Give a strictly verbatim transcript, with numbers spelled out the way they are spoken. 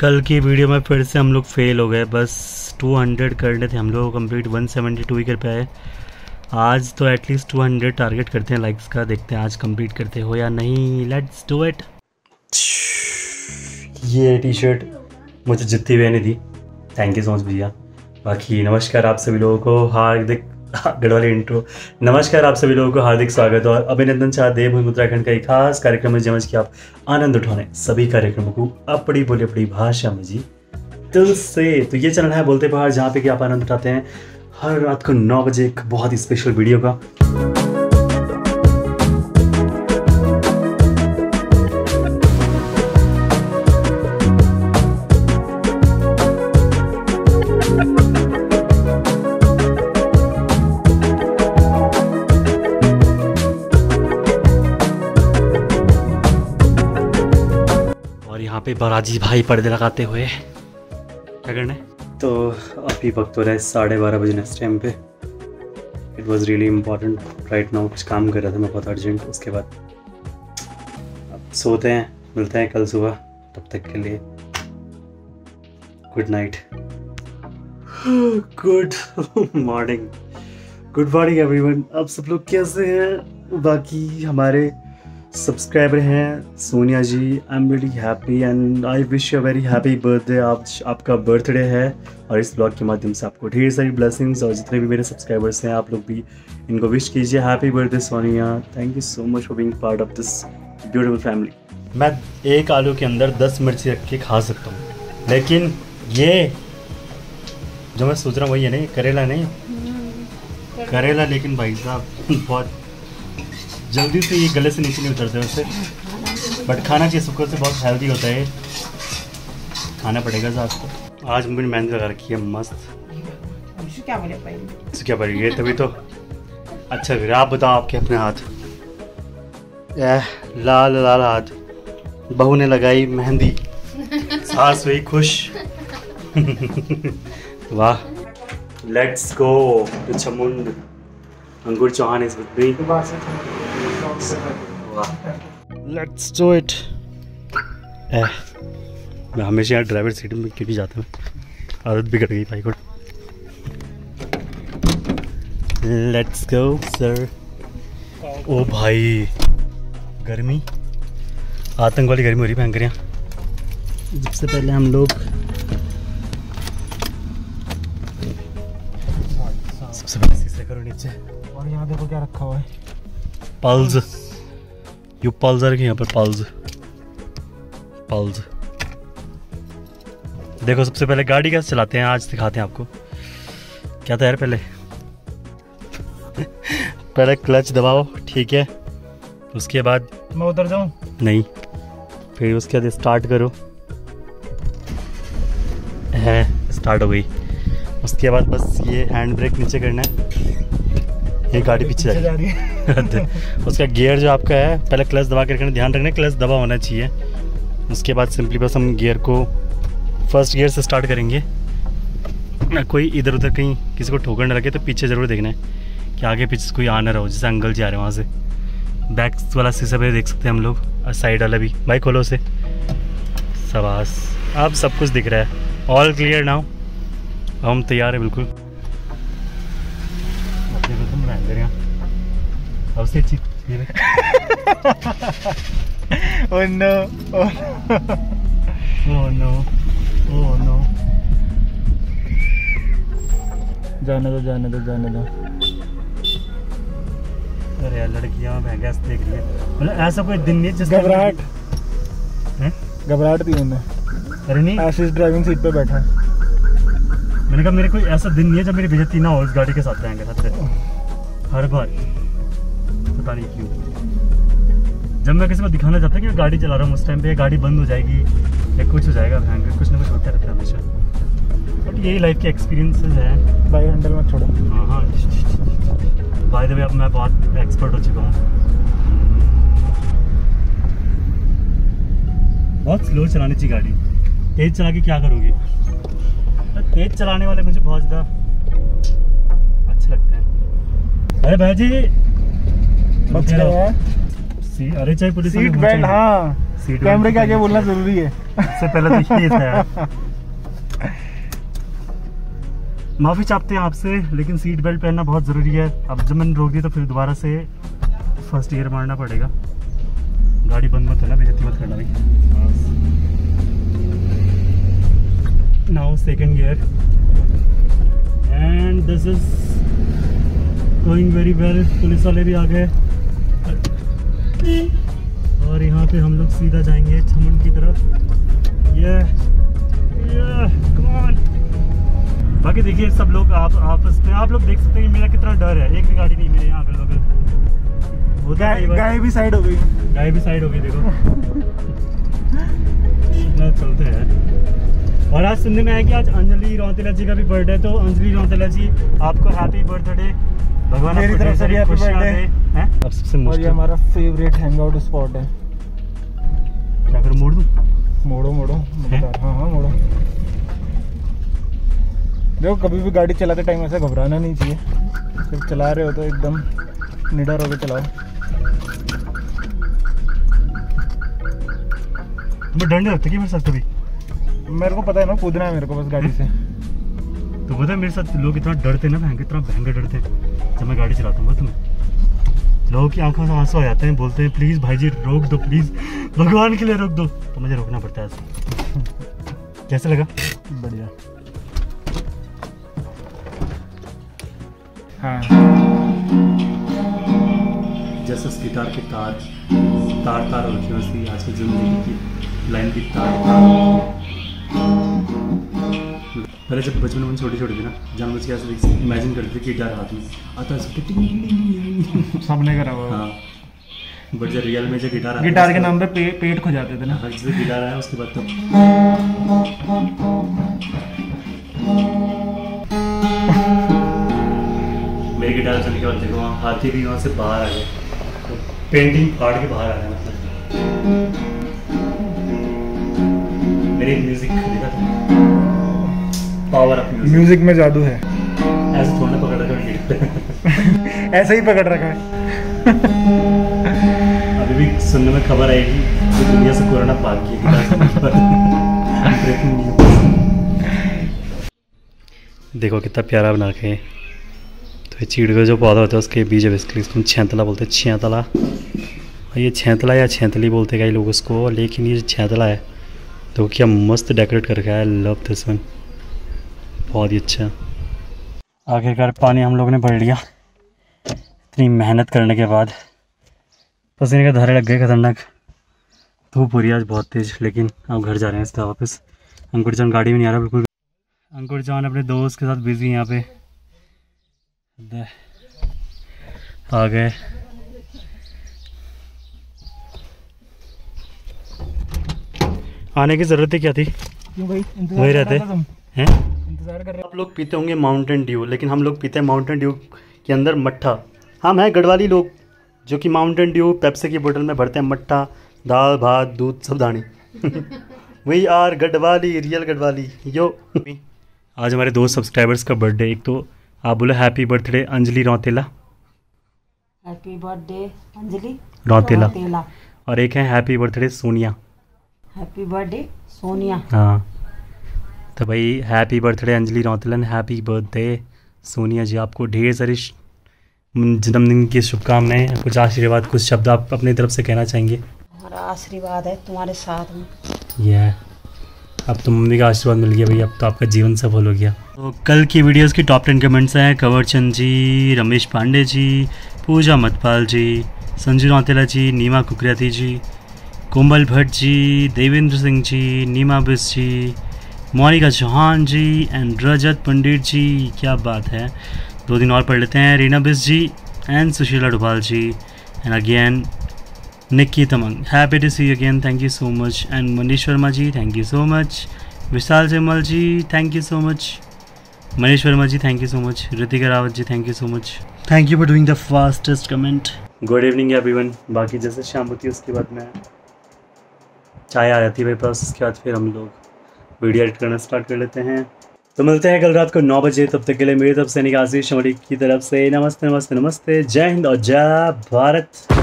कल की वीडियो में फिर से हम लोग फेल हो गए। बस दो सौ करने थे हम लोग कंप्लीट, एक सौ बहत्तर ही कर पाए। आज तो एटलीस्ट दो सौ टारगेट करते हैं लाइक्स का, देखते हैं आज कंप्लीट करते हो या नहीं। Let's do it. ये टी शर्ट मुझे जितनी भी नहीं दी, थैंक यू सो मच भैया। बाकी नमस्कार आप सभी लोगों को, हार्दिक गढ़ वाली इंट्रो। नमस्कार आप सभी लोगों को हार्दिक स्वागत और अभिनंदन चाहते देवभूमि उत्तराखंड का एक खास कार्यक्रम है जमज कि आप आनंद उठाने सभी कार्यक्रमों को अपनी बोली अपनी भाषा में जी दिल से। तो ये चैनल है बोलते पहाड़, जहाँ पे कि आप आनंद उठाते हैं हर रात को नौ बजे एक बहुत ही स्पेशल वीडियो का। यहाँ पे बराजी भाई पर्दे लगाते हुए क्या करना है। तो अभी वक्त हो रहा है साढ़े बारह बजे नेक्स्ट टाइम पे। It was really important right now, कुछ काम कर रहा था मैं बहुत अर्जेंट। उसके बाद अब सोते हैं, मिलते हैं कल सुबह, तब तक के लिए good night, good morning, good morning everyone. आप सब लोग कैसे हैं? बाकी हमारे सब्सक्राइबर हैं Sonia ji, I am very happy and I wish you a very happy birthday. आज आपका बर्थडे है और इस ब्लॉग के माध्यम से आपको ढेर सारी ब्लेसिंग्स, और जितने भी मेरे सब्सक्राइबर्स हैं आप लोग भी इनको विश कीजिए happy birthday Sonia. Thank you so much for being part of this beautiful family. मैं एक आलू के अंदर दस मिर्ची रख के खा सकता हूँ, लेकिन ये जो मैं सोच रहा हूँ वही है नहीं, करेला नहीं, करेला लेकिन भाई साहब बहुत जल्दी से ये गले से नीचे नहीं उतरते वैसे, बट खाना चाहिए शुक्र से, बहुत हेल्दी होता है, खाना पड़ेगा साथ को। आज मम्मी ने मेहंदी लगा रखी है मस्त। क्या बोले पहले क्या पड़ेगी तभी तो अच्छा फिर आप बताओ आपके अपने हाथ। एह लाल लाल हाथ, बहू ने लगाई मेहंदी, सास हुई खुश। वाह, let's go to Chamund. Ankur Chauhan is with me. Let's do it. मैं हमेशा यहाँ ड्राइवर सीट में क्यों जाता हूँ, आदत बिगड़ गई भाई को। Let's go sir. ओ भाई गर्मी, आतंक वाली गर्मी हो रही भयंकर यहाँ। सबसे पहले हम लोग सबसे पहले शीशे करो नीचे, और यहाँ देखो क्या रखा हुआ है, पल्स। यू पल्सर के यहाँ पर पल्स पल्स देखो। सबसे पहले गाड़ी कैसे चलाते हैं आज दिखाते हैं आपको। क्या था यार, पहले पहले क्लच दबाओ, ठीक है, उसके बाद मैं उतर जाऊँ नहीं, फिर उसके बाद स्टार्ट करो, है स्टार्ट हो गई। उसके बाद बस ये हैंड ब्रेक नीचे करना है, ये गाड़ी पीछे जा रही है। उसका गियर जो आपका है पहले क्लच दबा के रखना, ध्यान रखना क्लच दबा होना चाहिए। उसके बाद सिंपली बस हम गियर को फर्स्ट गियर से स्टार्ट करेंगे। कोई इधर उधर कहीं किसी को ठोकर न लगे तो पीछे ज़रूर देखना है कि आगे पीछे कोई आ ना रहो, जैसे अंकल जी आ रहे हैं वहाँ से। बैक वाला शीशा पे देख सकते हैं हम लोग, और साइड वाला भी। भाई खोलो उसे, शाबाश, अब सब कुछ दिख रहा है। ऑल क्लियर नाउ, हम तैयार है बिल्कुल। तुम अब से चीज oh no oh no oh no, जाने दो जाने दो जाने दो। अरे यार लड़कियां महंगा देख रही है, मतलब ऐसा कोई दिन नहीं जिसका घबराहट घबराहट थी उन्हें। अरे नहीं, आशीष ड्राइविंग सीट पे बैठा है। मैंने कहा मेरे कोई ऐसा दिन नहीं है जब मेरी बेइज्जती ना हो इस गाड़ी के साथ रहेंगे साथ हर बार, पता नहीं क्यों। जब मैं किसी को दिखाना चाहता हूँ कि मैं गाड़ी चला रहा हूँ उस टाइम पे गाड़ी बंद हो जाएगी या कुछ हो जाएगा, भयंकर कुछ ना कुछ होता रहता है हमेशा। बट यही लाइफ के एक्सपीरियंसेस हैं। बाई हैंडल मत छोड़ो। हाँ हाँ, बाय द वे अब मैं बहुत एक्सपर्ट हो चुका हूँ। बहुत स्लो चलानी चाहिए गाड़ी, तेज चला के क्या करोगे। तेज चलाने वाले मुझे बहुत ज़्यादा अच्छे लगते हैं। अरे भाई जी सी, अरे चाहे पुलिस सीट बेल्ट, हाँ कैमरे के आगे बोलना जरूरी है। इससे पहले तो ये था यार। माफ़ी चाहते हैं आपसे, लेकिन सीट बेल्ट पहनना बहुत ज़रूरी है। अब जब मैंने रोक दी तो फिर दोबारा से फर्स्ट गियर मारना पड़ेगा। गाड़ी बंद मत होना, बेइज्जती मत करना भाई। Now second gear and this is going very well. Police वाले भी आ गए और यहाँ पे हम लोग सीधा जाएंगे छमन की तरफ। ये कम ऑन। बाकी देखिए सब लोग आप आपस में आप लोग देख सकते हैं कि मेरा कितना डर है। एक भी गाड़ी नहीं मेरे यहाँ अगल बगल। वो गाय गाय भी साइड हो गई, गाय भी साइड हो गई। देखो इतना चलते हैं। और आज सुनने में आया कि आज अंजलि रौतेला जी का भी बर्थडे है, तो अंजलि रौतेला जी आपको हैप्पी बर्थडे। भगवान मेरी तरफ से भी हैप्पी बर्थडे हैं। अब सबसे और ये हमारा फेवरेट हैंगआउट स्पॉट है। क्या करूं, मोड़ दूं? मोड़ो मोड़ो। हाँ हाँ मोड़ो। देखो कभी भी गाड़ी चलाते टाइम ऐसा घबराना नहीं चाहिए। जब चला रहे हो तो एकदम निडर होकर चलाओ। मैं डर नहीं लगता कि मेरे साथ कभी? मेरे को पता है ना, कूदना है मेरे को बस गाड़ी से। तो पता है मेरे साथ लोग इतना डरते हैं ना, भयंकर इतना भयंकर डरते हैं जब मैं गाड़ी चलाता हूँ। तुम्हें लोगों की आंखों से आंसू आ जाते हैं, बोलते हैं प्लीज़ भाई जी रोक दो, प्लीज़ भगवान के लिए रोक दो। तो मुझे रोकना पड़ता है ऐसे। कैसे लगा? बढ़िया। हाँ जैसे उस गिटार के तार तार तार हो रखे उसकी आज की जिंदगी की लाइन की तार तार। पहले जब बचपन में छोटी छोटी थी ना, जानबूझ के ऐसे इमेजिन करते थे गिटार हाथ में आता है। सबने करा हुआ। हाँ बट जब रियल में जो गिटार गिटार के नाम पे पे, पेट खो जाते थे ना। हाँ जैसे गिटार आया उसके बाद तो मेरी गिटार चलने के बाद देखो वहाँ हाथी भी वहाँ से बाहर आ गए, तो पेंटिंग फाड़ के बाहर आ गया। मतलब मेरी म्यूजिक देखा था, पावर ऑफ म्यूजिक। म्यूजिक में जादू है। ऐसे थोड़ा पकड़ रखा है। ऐसे ही पकड़ रखा है। अभी भी सुनने में खबर आएगी कि दुनिया से कोरोना भाग गया। देखो कितना प्यारा बना के। तो ये चीड़ का जो पौधा होता है उसके बीज है बेसिकली, इसको छेंतला बोलते हैं। छेंतला, और ये छेंतला या छेंतली बोलते हैं कई लोग उसको, लेकिन ये छेंतला है। तो क्या मस्त डेकोरेट कर रखा है। लव दिस वन, बहुत ही अच्छा। आखिरकार पानी हम लोग ने भर लिया इतनी मेहनत करने के बाद। पसीने के धारे लग गए खतरनाक। धूप हो रही है आज बहुत तेज़, लेकिन अब घर जा रहे हैं इसका वापस। अंकुर जान गाड़ी में नहीं आ रहा बिल्कुल। अंकुर जान अपने दोस्त के साथ बिजी यहाँ पे आ गए। आने की ज़रूरत ही क्या थी? क्यों भाई? वही रहते हैं। इंतजार कर रहे। आप लोग पीते होंगे माउंटेन ड्यू, लेकिन हम लोग पीते हैं माउंटेन ड्यू के अंदर मट्ठा। हम हैं गढ़वाली लोग जो कि माउंटेन ड्यू पेप्सी की बोतल में भरते हैं मट्ठा, दाल भात दूध सब दाने। We are Garhwali, real Garhwali यो। आज हमारे दो सब्सक्राइबर्स का बर्थडे। एक तो आप बोलो happy birthday Anjali Rautela. Happy birthday Anjali Rautela. Rautela. और एक है happy birthday Sonia. Happy birthday Sonia. हाँ तो भाई happy birthday Anjali Rautela, happy birthday Sonia ji. आपको ढेर सारी जन्मदिन की शुभकामनाएं। कुछ आशीर्वाद, कुछ शब्द आप अपनी तरफ से कहना चाहेंगे? हमारा आशीर्वाद है तुम्हारे साथ में। यह yeah. अब तो मम्मी का आशीर्वाद मिल गया भाई, अब तो आपका जीवन सफल हो गया। तो कल की वीडियोस की टॉप टेन कमेंट्स हैं कंवर चंद जी, रमेश पांडे जी, पूजा मतपाल जी, संजू रौतेला जी, नीमा कुकरियाती जी, कोमल भट्ट जी, देवेंद्र सिंह जी, नीमा बिस जी, मोनिका चौहान जी एंड रजत पंडित जी। क्या बात है। दो दिन और पढ़ लेते हैं। Reena Bis ji and Sushila Dubhal ji and again Nikki Tamang, happy to see you again, thank you so much. And Manish Verma ji, thank you so much. Vishal Jamal ji, thank you so much. Manish Verma ji, thank you so much. Ritika Rawat ji, thank you so much. Thank you for doing the fastest comment. Good evening everyone. बाकी जैसे शाम होती है उसके बाद में चाय आ जाती है मेरे पास, उसके बाद फिर हम लोग वीडियो एडिट करना स्टार्ट कर लेते हैं। तो मिलते हैं कल रात को नौ बजे। तब तक के लिए मेरी तरफ से निकासी शमरी की तरफ से नमस्ते नमस्ते नमस्ते। जय हिंद और जय भारत।